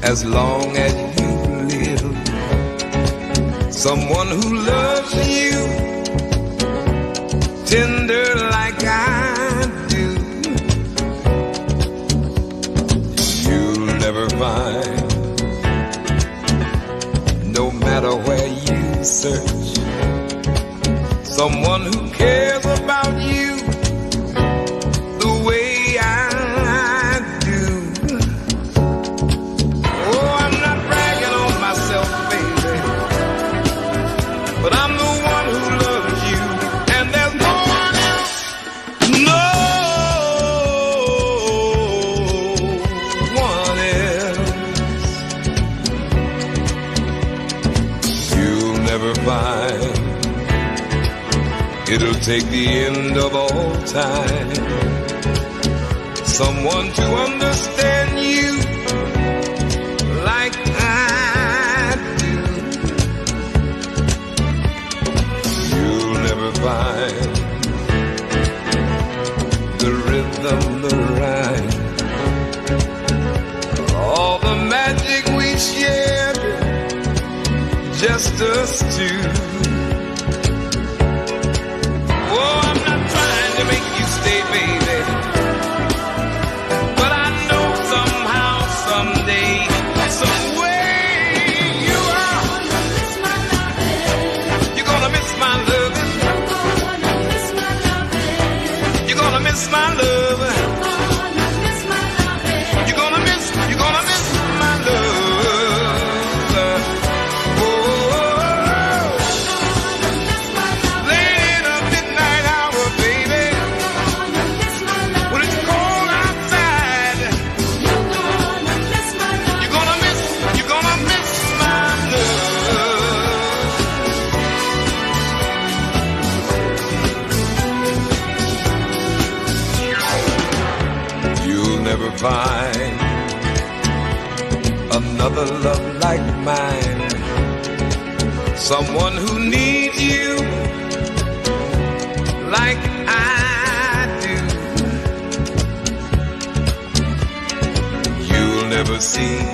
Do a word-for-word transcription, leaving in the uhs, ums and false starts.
as long as you live. Someone who loves you tender like I do. You'll never find, no matter where you search, someone who cares about you the way I do. Oh, I'm not bragging on myself, baby, but I'm the one who loves you, and there's no one else, no one else. You'll never find, it'll take the end of all time, someone to understand you like I do. You'll never find the rhythm, the rhyme, all the magic we shared, just us two. Oh, I'm not trying to make you stay, baby, but I know somehow, someday, some way you are. You're gonna miss my loving. You're gonna miss my loving. You're gonna miss, you're gonna miss my love. Find another love like mine, someone who needs you like I do. You'll never see